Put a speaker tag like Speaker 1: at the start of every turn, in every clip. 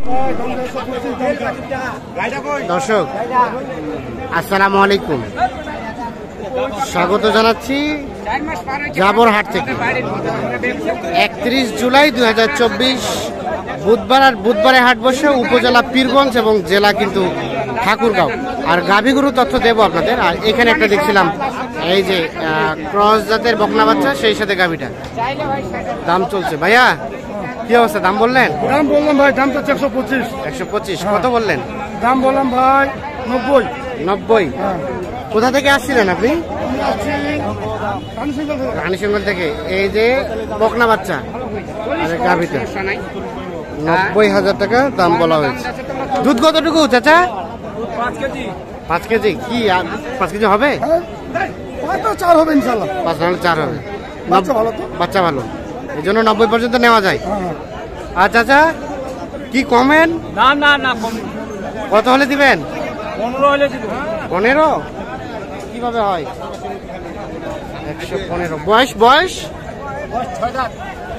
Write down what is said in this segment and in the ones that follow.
Speaker 1: দর্শক আসসালামু আলাইকুম, স্বাগত জানাচ্ছি জাবরহাট থেকে। 31 জুলাই 2024 বুধবার, আর বুধবারে হাট বসে উপজেলা পীরগঞ্জ এবং জেলা কিন্তু ঠাকুরগাঁও। আর গাভীগুরু তথ্য দেবো আপনাদের। আর এখানে একটা দেখছিলাম এই যে ক্রস জাতের বকনা বাচ্চা, সেই সাথে গাভীটা দাম চলছে। ভাইয়া কি অবস্থা, দাম বললেন?
Speaker 2: দাম বললাম ভাই, দাম তো 125।
Speaker 1: 125 কত বললেন?
Speaker 2: দাম বললাম ভাই 90।
Speaker 1: 90। কোথা থেকে আসছিলেন আপনি? রানীশঙ্কর থেকে। এই যে বকনা বাচ্চা আর গাভীটা 90,000 টাকা দাম বলা হয়েছে। দুধ কতটুকু চাচা? 5 কেজি। কি 5 কেজি হবে?
Speaker 2: 4 হবে ইনশাআল্লাহ।
Speaker 1: 5 নাহলে 4 হবে। বাচ্চা ভালো, এই জন্য 90 পর্যন্ত নেওয়া যায়। আর চাচা কি কমেন?
Speaker 2: না না না,
Speaker 1: কত হলে দিবেন?
Speaker 2: 15 হলে দিব।
Speaker 1: 15 কিভাবে হয়? 115। বয়স 6 দাঁত।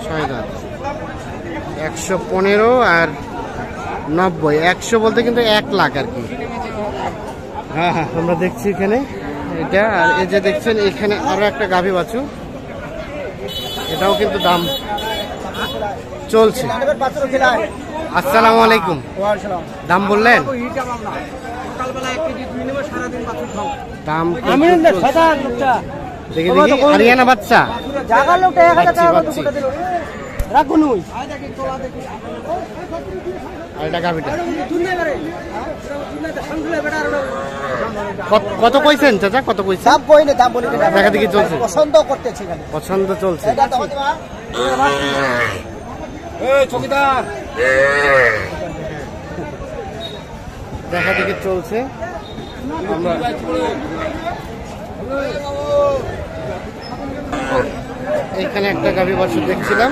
Speaker 1: 115 আর 90। 100 বলতে কিন্তু 1 লাখ আর কি। হ্যাঁ হ্যাঁ, আমরা দেখছি এখানে এটা। আর এই যে দেখছেন এখানে আরো একটা গাভী বাছু, এটাও কিন্তু দাম চলছে। আসসালামু আলাইকুম, দাম বললেন? দাম দেখি দেখি, হরিয়ানা বাচ্চা। কত কইছেন চাচা, কত কইছেন? দেখা দেখি চলছে, পছন্দ চলছে। দেখা দেখি চলছে। এখানে একটা গাভী বাছুর দেখছিলাম।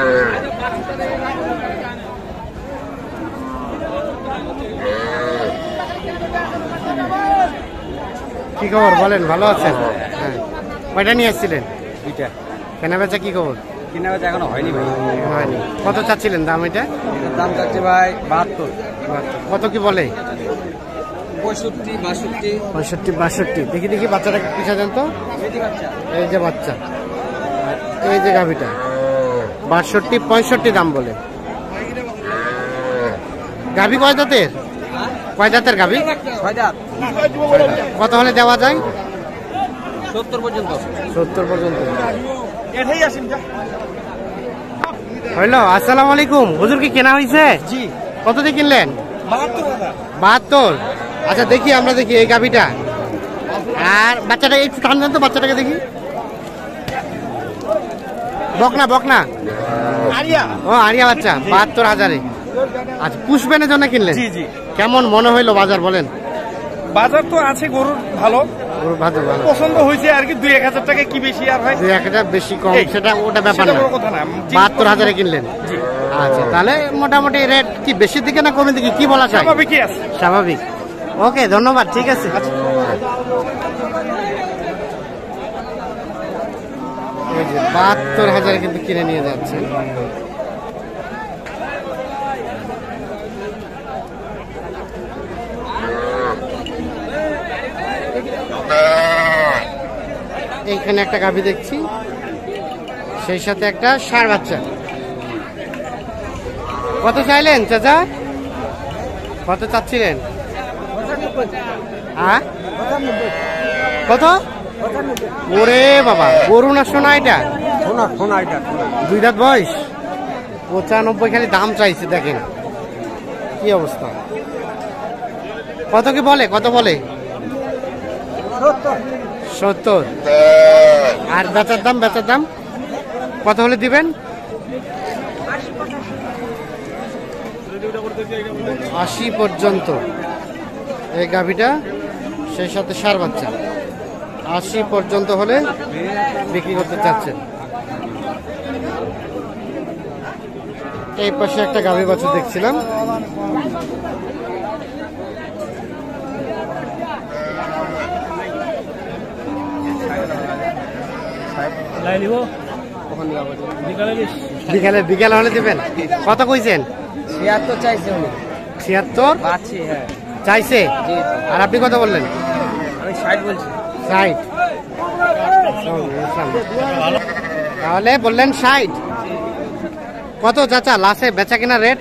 Speaker 1: কি খবর বলেন, ভালো আছেন? হ্যাঁ, কয়টা নিয়ে আসছিলেন? 2টা। কেনা বেচা কি খবর?
Speaker 2: কিনা বেচা এখনো হয়নি ভাই।
Speaker 1: হয়নি। কত চাচ্ছিলেন দাম? এটা
Speaker 2: দাম চাচ্ছে ভাই 72।
Speaker 1: কত কি বলে?
Speaker 2: 65,
Speaker 1: 62। দেখি দেখি বাচ্চাটাকে পিছা দেন তো। এই যে বাচ্চা, এই যে গাভীটা 62, 65 দাম বলে। গাভী কয় দাঁতের? কয় দাঁতের গাভী?
Speaker 2: 6 দাঁত।
Speaker 1: কত হলে দেওয়া যায়?
Speaker 2: 70 পর্যন্ত।
Speaker 1: 70 পর্যন্ত হইল। আসসালামু আলাইকুম, হুজুর কি কেনা হয়েছে?
Speaker 2: জি।
Speaker 1: কত দিয়ে কিনলেন? 72। আচ্ছা দেখি, আমরা দেখি এই গাভীটা। আর বাচ্চাটা একটু টান দেন তো, বাচ্চাটাকে দেখি। বকনা ও আরিয়া বাচ্চা 72,000-এ। আচ্ছা, পুষবেনের জন্য কিনলেন?
Speaker 2: জি জি।
Speaker 1: কেমন মনে হইলো বাজার বলেন?
Speaker 2: বাজার তো আছে গরুর ভালো,
Speaker 1: ভালো
Speaker 2: পছন্দ হয়েছে আর কি। 2-1,000 টাকা কি বেশি আর হয়?
Speaker 1: 2-1,000 বেশি কম সেটা ওটা ব্যাপার না। 72,000-এ কিনলেন। আচ্ছা, তাহলে মোটামুটি রেট কি বেশির দিকে না কমের দিকে, কি বলা যায়?
Speaker 2: স্বাভাবিকই আছে।
Speaker 1: স্বাভাবিক। ওকে, ধন্যবাদ, ঠিক আছে। এই যে 72,000-এ কিন্তু কিনে নিয়ে যাচ্ছে। এইখানে একটা গাভী দেখছি, সেই সাথে একটা ষাঁড় বাচ্চা। কত চাইলেন চাচা? কত চাচ্ছিলেন? হ্যাঁ, কত? ওরে বাবা, গরু না সোনা? এটা
Speaker 2: সোনা।
Speaker 1: 2 দাঁত বয়স। 95 খালি দাম চাইছে, দেখেন কি অবস্থা। কত কি বলে? কত বলে? 70। আর বেচার দাম কত হলে দিবেন? 80 পর্যন্ত এই গাভীটা, সেই সাথে ষাঁড় বাচ্চা। 80 পর্যন্ত হলে বিক্রি করতে চাচ্ছেন। এই পাশে একটা গাভী বাছুর দেখছিলাম।
Speaker 2: বিকালে
Speaker 1: বিকালে হলে দিবেন। কত কইছেন?
Speaker 3: 76 চাইছে উনি।
Speaker 1: 76
Speaker 3: বাচ্চি, হ্যাঁ
Speaker 1: চাইছে।
Speaker 3: জি।
Speaker 1: আর আপনি কত বললেন?
Speaker 3: আমি 60 বলছি।
Speaker 1: 60। তাহলে বললেন 60। কত চাচা লাস্টে বেচা কিনা রেট?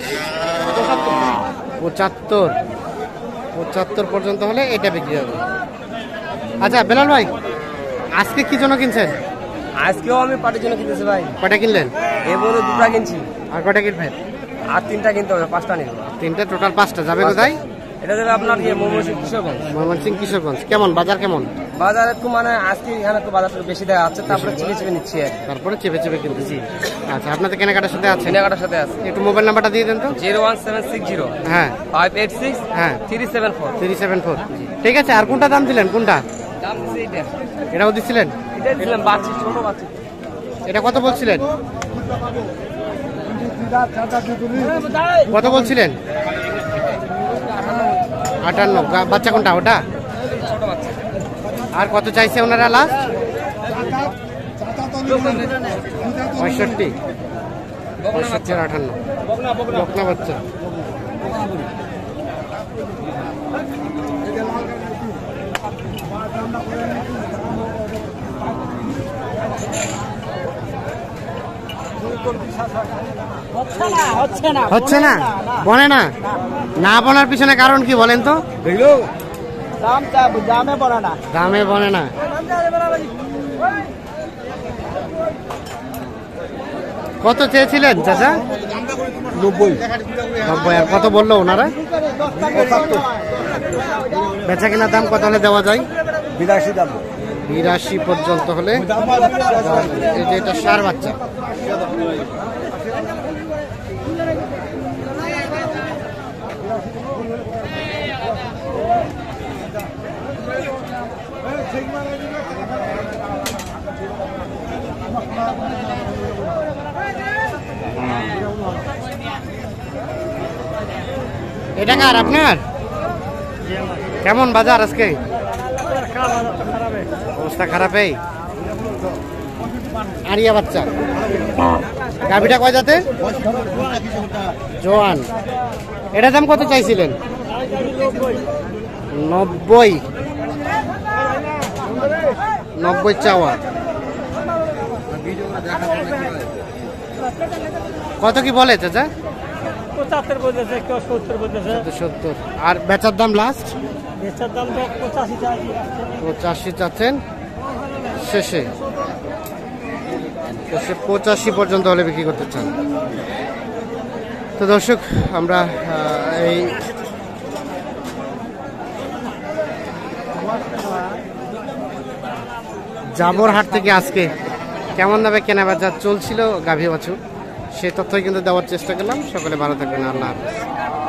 Speaker 1: 75 পর্যন্ত হলে এটা বিক্রি হবে। আচ্ছা বেলাল ভাই, আজকে কি জন্য কিনছেন?
Speaker 3: আজকেও আমি পার্টির জন্য কিনতেছি ভাই।
Speaker 1: কয়টা কিনলেন?
Speaker 3: এ বলে 2টা কিনছি।
Speaker 1: আর কয়টা কিনবেন?
Speaker 3: আর 3টা কিনতে হবে, 5টা নিব।
Speaker 1: 3টে, টোটাল 5টা। যাবে কোথায়?
Speaker 3: এটা যাবে আপনার ময়মনসিংহ কিশোরগঞ্জ।
Speaker 1: ময়মনসিংহ কিশোরগঞ্জ। কেমন বাজার কেমন?
Speaker 3: বাজার একটু মানে আজকে এখানে একটু বাজার বেশি দেখা যাচ্ছে, তারপরে চিপে চিপে নিচ্ছি আর কি।
Speaker 1: তারপরে চেপে চেপে কিনতেছি। আচ্ছা, আপনাদের কেনাকাটার সাথে আছে?
Speaker 3: কেনাকাটার সাথে আছে।
Speaker 1: একটু মোবাইল নাম্বারটা দিয়ে দেন তো।
Speaker 3: 01760
Speaker 1: হ্যাঁ
Speaker 3: 586
Speaker 1: হ্যাঁ
Speaker 3: 374।
Speaker 1: 374। ঠিক আছে। আর কোনটা দাম দিলেন? কোনটা?
Speaker 3: দাম দিছি এটা।
Speaker 1: এটাও দিছিলেন?
Speaker 3: এটা দিলাম বাচ্চা, ছোট বাচ্চা।
Speaker 1: এটা কত বলছিলেন? কত বলছিলেন? 58। বাচ্চা কোনটা ওটা?
Speaker 3: ছোট বাচ্চা।
Speaker 1: আর কত চাইছে ওনারা লাস্ট? 65। 65 আর 58। বকনা বাচ্চা। হচ্ছে না, বনে না। না বলার পিছনে কারণ কি বলেন তো? দামে বনে না। কত চেয়েছিলেন চাচা?
Speaker 2: 90।
Speaker 1: আর কত বললো ওনারা?
Speaker 2: 75।
Speaker 1: বেচা কিনা দাম কত হলে দেওয়া যায়?
Speaker 2: 82 দাম।
Speaker 1: 82 পর্যন্ত হলে। এই যে এটা ষাঁড় বাচ্চা। এটা কার আপনার? কেমন বাজার আজকে? অবস্থা খারাপ। এই আরিয়া বাচ্চা। গাভিটা কয় জাতে? জোয়ান। এটা দাম কত চাইছিলেন? 90। 90 চাওয়া। কত কি বলে চাচা?
Speaker 4: 75 বলতেছে, কেউ 70 বলতেছে।
Speaker 1: 70। আর বেচার দাম লাস্ট?
Speaker 4: বেচার দাম তো 85 চাইছি।
Speaker 1: 85 চাচ্ছেন। শেষে 85 পর্যন্ত হলে বিক্রি করতে চান। তো দর্শক, আমরা এই জাবর হাট থেকে আজকে কেমন দামে কেনা বেচা চলছিল গাভী বাছুর, সে তথ্যই কিন্তু দেওয়ার চেষ্টা করলাম। সকলে ভালো থাকবেন। আল্লাহ হাফেজ।